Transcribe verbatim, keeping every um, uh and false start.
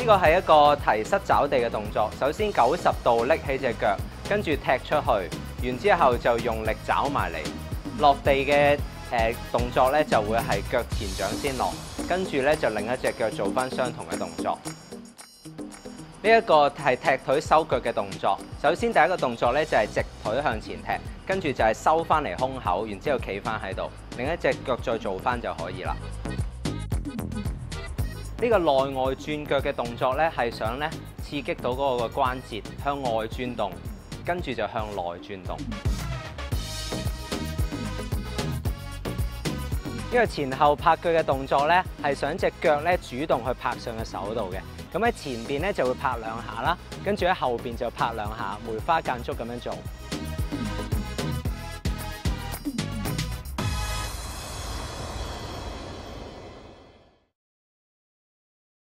個係一個提膝找地嘅動作。首先九十度拎起隻腳，跟住踢出去，然之後就用力找埋嚟。落地嘅誒、呃、動作咧就會係腳前掌先落，跟住咧就另一隻腳做翻相同嘅動作。呢一個係踢腿收腳嘅動作。首先第一個動作咧就係直腿向前踢，跟住就係收翻嚟胸口，然之後企翻喺度，另一隻腳再做翻就可以啦。呢個內外轉腳嘅動作咧係想咧刺激到嗰個關節向外轉動，跟住就向內轉動。呢個前後拍腳嘅動作咧係想隻腳咧主動去拍上個手度嘅。咁喺前邊咧就會拍兩下啦，跟住喺後邊就拍兩下，梅花間竹咁樣做。